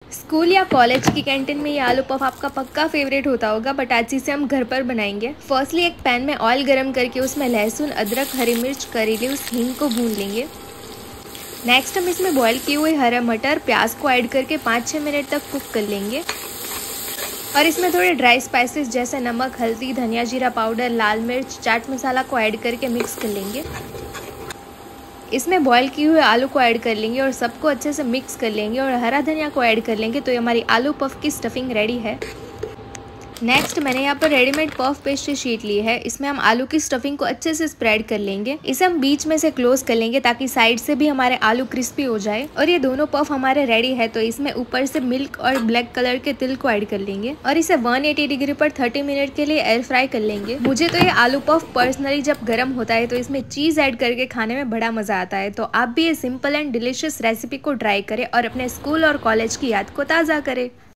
School या college की canteen में ये आलू पफ आपका पक्का फेवरेट होता होगा, बट आज इसे हम घर पर बनाएंगे। फर्स्टली एक पैन में ऑयल गरम करके उसमें लहसुन, अदरक, हरी मिर्च, करी लीव्स, हींग को भून लेंगे। नेक्स्ट हम इसमें बॉईल किए हुए हरा मटर, प्याज को ऐड करके 5-6 मिनट तक कुक कर लेंगे। और इसमें थोड़े ड्राई स्पाइसेस जैसे नमक, हल्दी, धनिया जीरा पाउडर, लाल मिर्च, चाट मसाला को ऐड करके मिक्स कर लेंगे। इसमें बॉईल किए हुए आलू को ऐड कर लेंगे और सबको अच्छे से मिक्स कर लेंगे और हरा धनिया को ऐड कर लेंगे। तो ये हमारी आलू पफ की स्टफिंग रेडी है। नेक्स्ट मैंने यहाँ पर रेडीमेड पफ पेस्ट्री शीट ली है। इसमें हम आलू की स्टफिंग को अच्छे से स्प्रेड कर लेंगे। इसे हम बीच में से क्लोज कर लेंगे ताकि साइड से भी हमारे आलू क्रिस्पी हो जाए। और ये दोनों पफ हमारे रेडी है। तो इसमें ऊपर से मिल्क और ब्लैक कलर के तिल को ऐड कर लेंगे और इसे 180 डिग्री पर 30 मिनट के लिए एयर फ्राई कर लेंगे। मुझे तो ये आलू पफ पर्सनली जब गर्म होता है तो इसमें चीज ऐड करके खाने में बड़ा मजा आता है। तो आप भी ये सिंपल एंड डिलीशियस रेसिपी को ट्राई करें और अपने स्कूल और कॉलेज की याद को ताज़ा करें।